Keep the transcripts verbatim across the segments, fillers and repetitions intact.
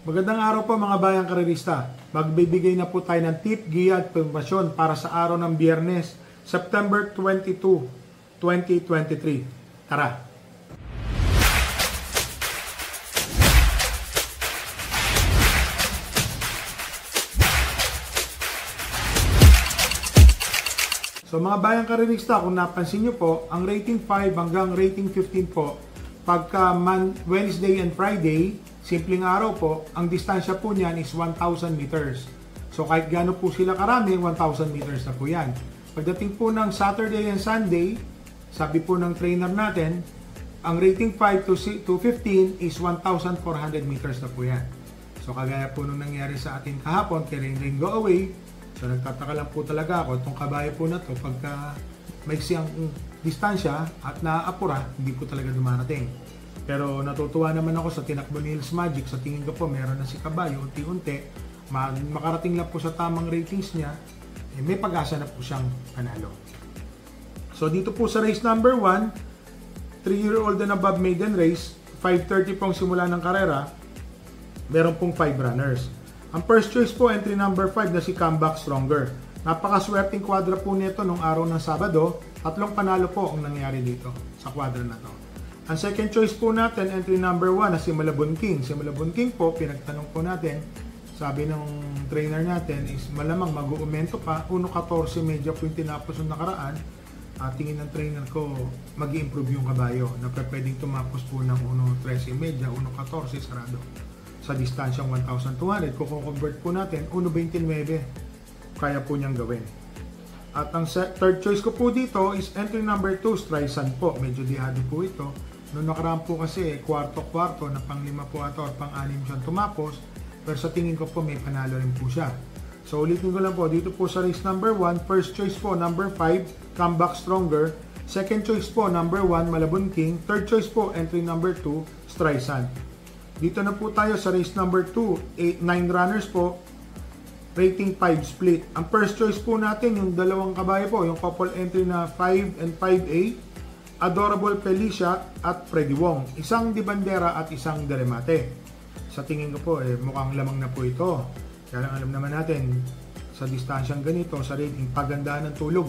Magandang araw po mga bayang karerista. Magbibigay na po tayo ng tip, giya at impormasyon para sa araw ng Biyernes, September twenty-second, twenty twenty-three. Tara! So mga bayang karerista, kung napansin nyo po, ang rating five hanggang rating fifteen po, pagka man, Wednesday and Friday, simpleng araw po, ang distansya po niyan is one thousand meters. So kahit gaano po sila karami, one thousand meters na po yan. Pagdating po ng Saturday and Sunday, sabi po ng trainer natin, ang rating five to fifteen is one thousand four hundred meters na po yan. So kagaya po nung nangyari sa atin kahapon, kay Rain Rain Go Away, so nagtataka lang po talaga ako, itong kabayo po na to, pagka may siyang distansya at naaapura, hindi po talaga dumarating. Pero natutuwa naman ako sa tinakbo ni Hills Magic. Sa tingin ko po, meron na si kabayo, unti-unti, makarating lang po sa tamang ratings niya, eh, may pag-asa na po siyang panalo. So dito po sa race number one, three year old and above maiden race, five thirty pong simula ng karera, meron pong five runners. Ang first choice po, entry number five na si Comeback Stronger. Napakaswerteng kwadra po nito nung araw ng Sabado, tatlong panalo po ang nangyari dito sa kwadra na to. Ang second choice po natin, entry number one na si Malabon King. Si Malabon King po, pinagtanong po natin, sabi ng trainer natin is malamang mag-uumento pa, one fourteen medyo po yung tinapos yung nakaraan. At tingin ng trainer ko, mag-i-improve yung kabayo na pwedeng tumapos po ng one thirteen medyo, one fourteen sarado. Sa distansyang one thousand two hundred, kung convert po natin, one twenty-nine, kaya po niyang gawin. At ang third choice ko po dito is entry number two, Streisand po. Medyo dihado po ito. Noong nakaraan po kasi, kwarto-kwarto na pang-lima po ato at pang-anim siyang tumapos. Pero sa tingin ko po, may panalo rin po siya. So ulitin ko lang po, dito po sa race number one, first choice po, number five, Comeback Stronger. Second choice po, number one, Malabon King. Third choice po, entry number two, Streisand. Dito na po tayo sa race number two, nine runners po, rating five split. Ang first choice po natin, yung dalawang kabayo po, yung couple entry na five and five A, Adorable Felicia at Freddy Wong. Isang Di Bandera at isang Deremate. Sa tingin ko po, eh, mukhang lamang na po ito. Kaya lang alam naman natin, sa distansyang ganito, sa rating, pagandaan ng tulog.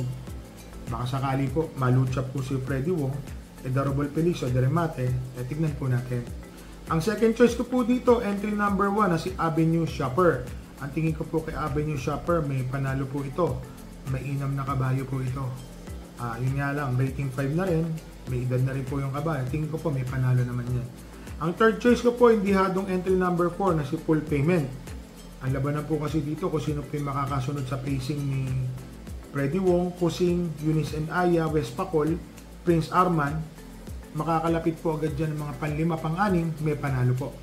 Baka sakali po, malutsap po si Freddy Wong, Adorable Felicia, Deremate, eh, tignan po natin. Ang second choice ko po dito, entry number one na si Avenue Shopper. Ang tingin ko po kay Avenue Shopper, may panalo po ito. May inam na kabayo po ito. Ah, yun nga lang, rating five na rin. May edad na rin po yung kabayo. Tingin ko po may panalo naman yan. Ang third choice ko po, hindi hadong entry number four na si Full Payment. Ang labanan po kasi dito kung sino po yung makakasunod sa pacing ni Freddy Wong, Kusing, Eunice and Aya, West Pacol, Prince Arman. Makakalapit po agad dyan ng mga panlima, pang-anim, may panalo po.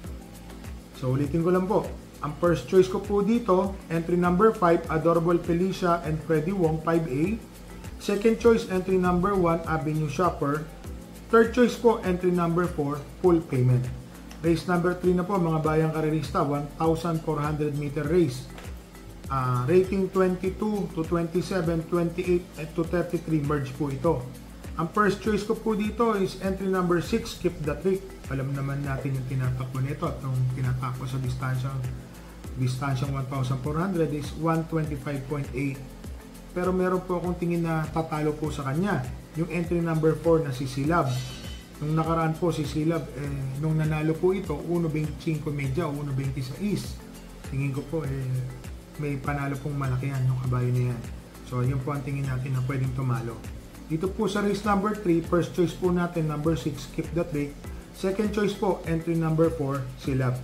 So ulitin ko lang po. Ang first choice ko po dito, entry number five, Adorable Felicia and Freddy Wong, five A. Second choice, entry number one, Avenue Shopper. Third choice po, entry number four, Full Payment. Race number three na po, mga bayang karerista, one thousand four hundred meter race. Uh, rating twenty-two to twenty-seven, twenty-eight to thirty-three merge po ito. Ang first choice ko po dito is entry number six, Skip the Trick. Alam naman natin yung tinatakbo nito at nung tinatakbo sa distansyang distansyang one thousand four hundred is one twenty-five point eight. Pero meron po akong tingin na tatalo po sa kanya. Yung entry number four na si Silab. Nung nakaraan po si Silab, eh, nung nanalo po ito, one twenty-five medya o one twenty-six. Tingin ko po, eh, may panalo pong malaki yan, yung kabayo na yan. So, yun po ang tingin natin na pwedeng tumalo. Dito po sa race number three, first choice po natin, number six, Skip the Trick. Second choice po, entry number four, Silab.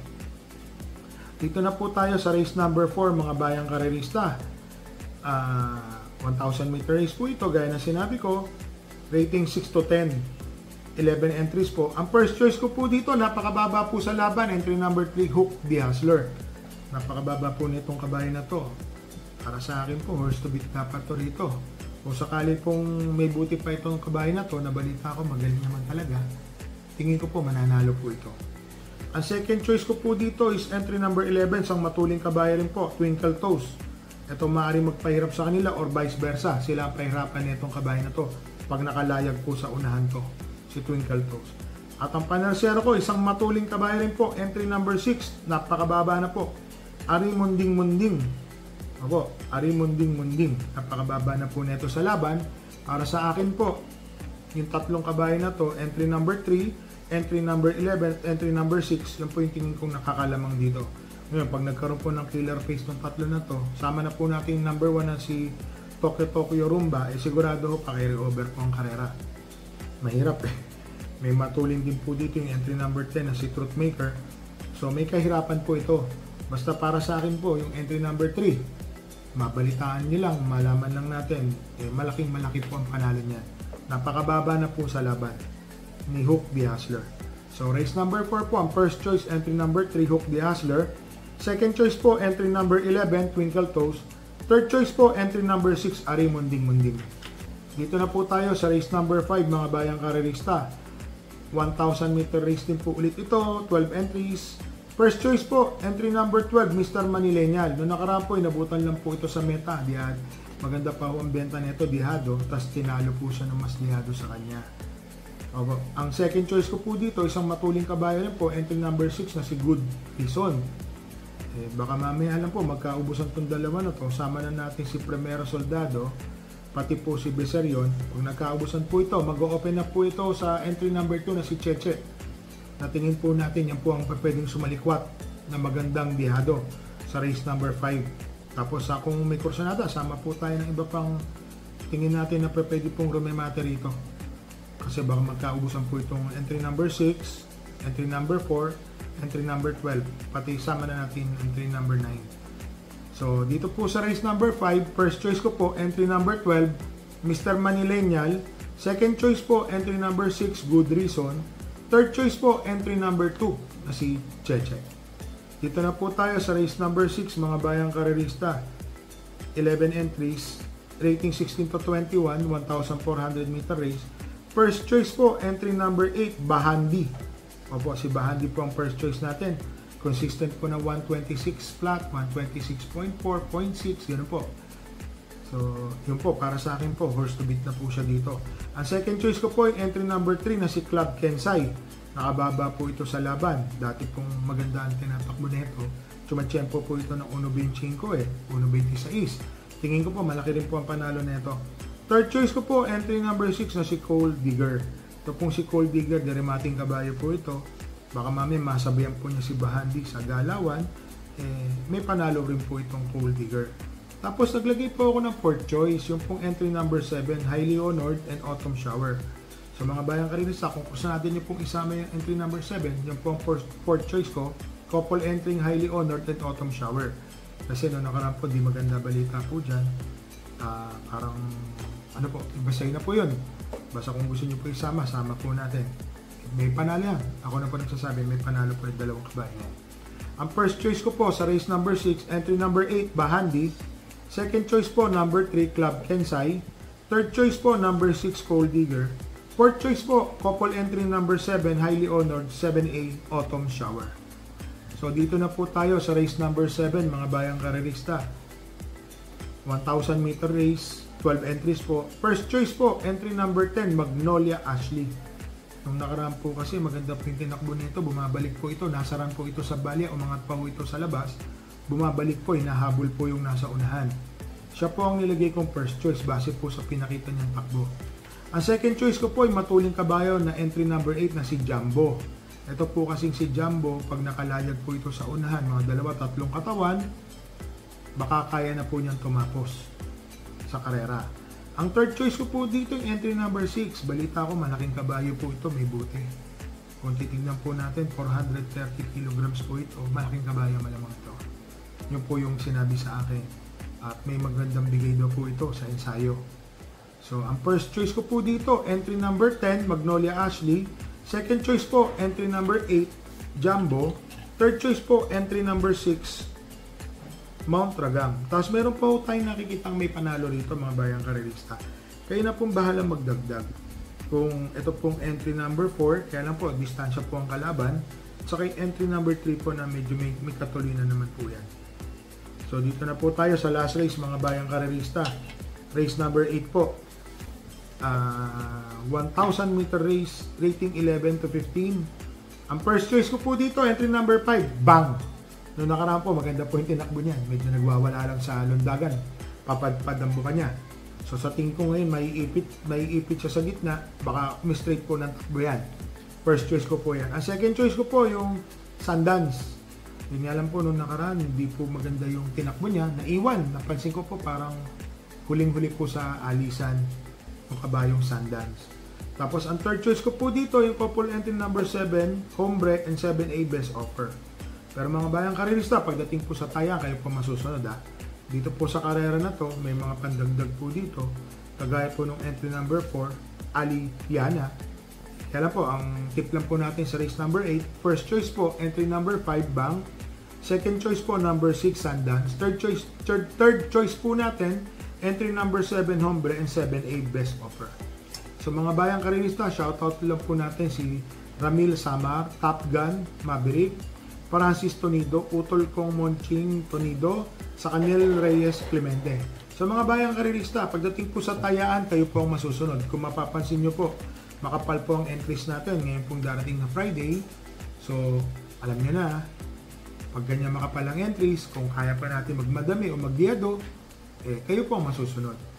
Dito na po tayo sa race number four, mga bayang karerista. Uh, one thousand meter race po ito, gaya na sinabi ko. Rating six to ten, eleven entries po. Ang first choice ko po dito, napakababa po sa laban. Entry number three, Hook the Hustler. Napakababa po nitong kabayo na to. Para sa akin po, horse to beat dapat to rito. Kung sakali pong may buti pa itong kabayo na to, nabalita ko magaling naman talaga, tingin ko po mananalo po ito. Ang second choice ko po dito is entry number eleven, isang matuling kabayo rin po, Twinkle Toes. Ito maaaring magpahirap sa kanila or vice versa. Sila ang pahirapan nitong kabayo na to pag nakalayag po sa unahan to, si Twinkle Toes. At ang panersero ko, isang matuling kabayo rin po, entry number six, napakababa na po. Ari Munding Munding. Opo, Ari Munding Munding. Napakababa na po neto sa laban. Para sa akin po, yung tatlong kabayo na to, entry number three, entry number eleven, entry number six, yun po yung tingin kong nakakalamang dito. Ngayon, pag nagkaroon po ng killer face ng tatlo na to, sama na po natin yung number one na si Tokyo Tokyo Rumba, eh sigurado ho, pakiri over po ang karera. Mahirap eh. May matuling din po dito yung entry number ten na si Truthmaker. So may kahirapan po ito. Basta para sa akin po, yung entry number three, mabalitaan nyo lang, malaman lang natin, eh, malaking malaki po ang panalo niya. Napakababa na po sa laban ni Hook the Hustler. So race number four po, ang first choice, entry number three, Hook the Hustler. Second choice po, entry number eleven, Twinkle Toes. Third choice po, entry number six, Ari Munding Munding. Dito na po tayo sa race number five, mga bayang karerista. one thousand meter race din po ulit ito, twelve entries. First choice po, entry number twelve, Mister Manilenial. Noong nakaraan po, inabutan lang po ito sa meta. Dihad. Maganda pa po ang benta nito, dihado. Tapos tinalo po siya ng mas dihado sa kanya. Opo. Ang second choice ko po dito, isang matuling kabayo rin po, entry number six na si Good Reason. Eh, baka mamaya alam po, magkaubusan itong dalawa na to. Sama na natin si Primero Soldado, pati po si Beserion. Kung nagkaubusan po ito, mag-open up po ito sa entry number two na si Cheche. Natingin po natin, yan po ang pwedeng sumalikwat na magandang dihado sa race number five. Tapos sa kung may kursanada, sama po tayo ng iba pang tingin natin na pwede pong rumemate rito. Kasi baka magkaubusan po itong entry number six, entry number four, entry number twelve, pati sama na natin entry number nine. So dito po sa race number five, first choice ko po entry number twelve, Mister Manilenial. Second choice po entry number six, Good Reason. Third choice po entry number two na si Cheche. Dito na po tayo sa race number six, mga bayang karerista. eleven entries, rating sixteen to twenty-one, one thousand four hundred meter race. First choice po entry number eight, Bahandi. Opo, si Bahandi po ang first choice natin. Consistent po na one twenty-six flat, one twenty-six point four, point six, ganoon po. So, yun po, para sa akin po, horse to beat na po siya dito. Ang second choice ko po yung entry number three na si Club Kensai. Nakababa po ito sa laban. Dati pong maganda ang tinatakbo nito. Tumatsyempo po ito ng one twenty-five eh, one twenty-six. Tingin ko po, malaki rin po ang panalo nito. Third choice ko po, entry number six na si Cold Digger. Ito pong si Cold Digger, derimating kabayo po ito. Baka mami masabayan po niya si Bahandi sa galawan. Eh, may panalo rin po itong Cold Digger. Tapos naglagay po ako ng fourth choice, yung pong entry number seven, Highly Honored and Autumn Shower. So mga bayang karinisa, kung gusto natin yung pong isama yung entry number seven, yung pong fourth, fourth choice ko, couple entering Highly Honored and Autumn Shower. Kasi noong nakaraan po, di maganda balita po dyan. Uh, parang, ano po, ibasay na po yun. Basta kung gusto nyo po isama, sama po natin. May panalo yan. Ako na po nagsasabi, may panalo po yung dalawang kabayan. Ang first choice ko po sa race number six, entry number eight, Bahandi. Second choice po, number three, Club Kensai. Third choice po, number six, Cold Digger. Fourth choice po, couple entry number seven, Highly Honored, seven A, Autumn Shower. So dito na po tayo sa race number seven, mga bayang karerista. one thousand meter race, twelve entries po. First choice po, entry number ten, Magnolia Ashley. Nung nakaraan po kasi maganda po yung tinakbo nito, bumabalik po ito, nasaran po ito sa balya, umangat pa po ito sa labas. Bumabalik po, hinahabol po yung nasa unahan. Siya po ang nilagay kong first choice base po sa pinakita niyang takbo. Ang second choice ko po ay matuling kabayo na entry number eight na si Jumbo. Ito po kasing si Jumbo, pag nakalayag po ito sa unahan, mga dalawa, tatlong katawan, baka kaya na po niyang tumapos sa karera. Ang third choice ko po dito yung entry number six. Balita ko, malaking kabayo po ito, may buti. Kung titignan po natin, four hundred thirty kilograms po ito, malaking kabayo malamang ito. Yun po yung sinabi sa akin. At may magandang bigay daw po ito sa ensayo. So, ang first choice ko po dito, entry number ten, Magnolia Ashley. Second choice po, entry number eight, Jumbo. Third choice po, entry number six, Mount Ragam. Tapos meron po tayong nakikitang may panalo rito, mga bayang karerista. Kayo na pong bahala magdagdag. Kung ito pong entry number four, kaya lang po, distansya po ang kalaban. Saka yung entry number three po na medyo may, may katuloy na naman po yan. So dito na po tayo sa last race, mga bayang karerista. Race number eight po. uh, one thousand meter race, rating eleven to fifteen. Ang first choice ko po dito, entry number five, Bang. Noong nakaraan po, maganda po yung tinakbo niya. Medyo nagwawala lang sa lundagan. Papadpad ang buka niya. So sa tingin ko ngayon, may ipit, may ipit siya sa gitna. Baka mistraight po ng takbo yan. First choice ko po yan. Ang second choice ko po, yung Sundance. Yun nga lang po, noong nakaraan, hindi po maganda yung tinakbo niya. Naiwan. Napansin ko po, parang huling-huli po sa alisan ng kabayong Sundance. Tapos, ang third choice ko po dito, yung couple entry number seven, Hombre, and seven A Best Offer. Pero mga bayang karerista, pagdating po sa taya, kayo po masusunod ha. Dito po sa karera na to, may mga pandagdag po dito. Kagaya po ng entry number four, Aliana. Kaya lang po, ang tip lang po natin sa race number eight, first choice po, entry number five, Bang. Second choice po, number six, Sundance. Third choice, third, third choice po natin, entry number seven, Hombre, and seven A Best Offer. So mga bayang karerista, shoutout lang po natin si Ramil Samar, Top Gun, Maverick, Francis Tonido, Utol Kong Monching Tonido, sa Canel Reyes Clemente. So mga bayang karerista, pagdating po sa tayaan, kayo po ang masusunod. Kung mapapansin nyo po, makapal po ang entries natin ngayon pong darating na Friday. So alam nyo na, pag ganyan makapal ang entries, kung kaya pa natin magmadami o magdiado, eh, kayo po ang masusunod.